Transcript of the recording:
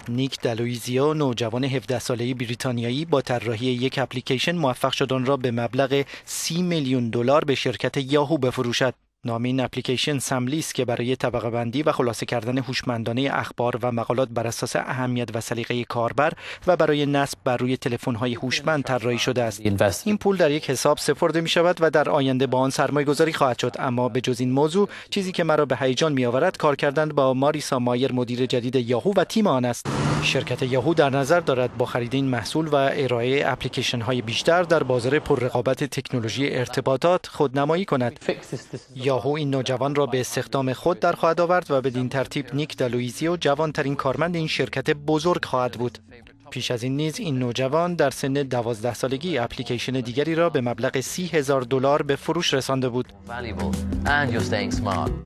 نیک دلویزیو، نوجوان 17 ساله‌ای بریتانیایی، با طراحی یک اپلیکیشن موفق شد آن را به مبلغ 30 میلیون دلار به شرکت یاهو بفروشد. نام این اپلیکیشن سملی است که برای طبقه بندی و خلاصه کردن هوشمندانه اخبار و مقالات بر اساس اهمیت و سلیقه کاربر و برای نصب بر روی تلفن‌های هوشمند طراحی شده است. این پول در یک حساب سپرده می شود و در آینده با آن سرمایه گذاری خواهد شد. اما به جز این موضوع چیزی که مرا به هیجان می آورد کار کردن با ماریسا مایر، مدیر جدید یاهو و تیم آن است. شرکت یاهو در نظر دارد با خرید این محصول و ارائه اپلیکیشن های بیشتر در بازار پررقابت تکنولوژی ارتباطات خودنمایی کند. یاهو این نوجوان را به استخدام خود در خواهد آورد و بدین ترتیب نیک دلویزیو جوانترین کارمند این شرکت بزرگ خواهد بود. پیش از این نیز این نوجوان در سن 12 سالگی اپلیکیشن دیگری را به مبلغ $30,000 به فروش رسانده بود.